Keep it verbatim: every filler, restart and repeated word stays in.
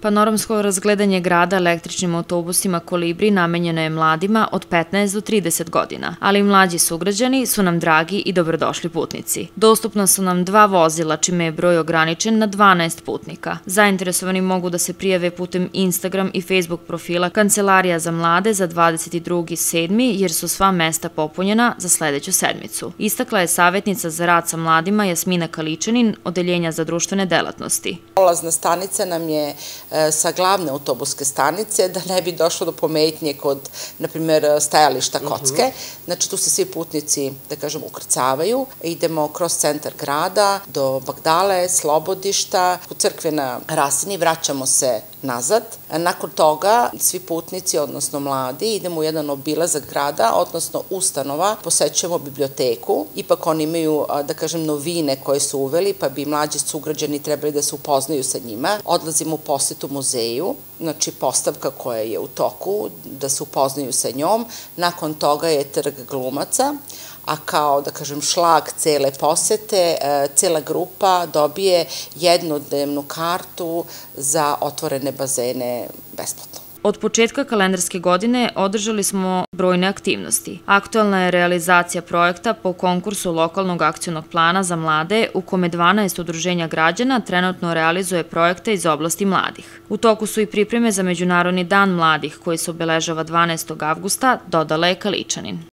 Panoramsko razgledanje grada električnim autobusima Kolibri namenjeno je mladima od petnaest do trideset godina, ali mlađi sugrađani su nam dragi i dobrodošli putnici. Dostupna su nam dva vozila, čime je broj ograničen na dvanaest putnika. Zainteresovani mogu da se prijave putem Instagram i Facebook profila Kancelarija za mlade za dvadeset drugi sedmi jer su sva mesta popunjena za sledeću sedmicu. Istakla je savjetnica za rad sa mladima Jasmina Kaličanin, Odeljenja za društvene delatnosti. Polazna stanica nam je sa glavne autobuske stanice, da ne bi došlo do pometnje kod, na primjer, stajališta kocke. Znači, tu se svi putnici, da kažem, ukrcavaju. Idemo kroz centar grada do Bagdale, Slobodišta, u crkve na Rasini, vraćamo se nazad. Nakon toga, svi putnici, odnosno mladi, idemo u jedan obilazak grada, odnosno ustanova, posećujemo biblioteku. Ipak oni imaju, da kažem, novine koje su uveli, pa bi mlađi sugrađani trebali da se upoznaju sa njima. Odlazimo u posetu muzeju, znači postavka koja je u toku, da se upoznaju sa njom. Nakon toga je trg glumaca, a kao, da kažem, šlag cele posete, cela grupa dobije jednodnevnu kartu za otvorene bazene besplatno. Od početka kalendarske godine održali smo brojne aktivnosti. Aktuelna je realizacija projekta po konkursu lokalnog akcionog plana za mlade u kome dvanaest udruženja građana trenutno realizuje projekte iz oblasti mladih. U toku su i pripreme za Međunarodni dan mladih koji se obeležava dvanaestog avgusta, dodala je Kaličanin.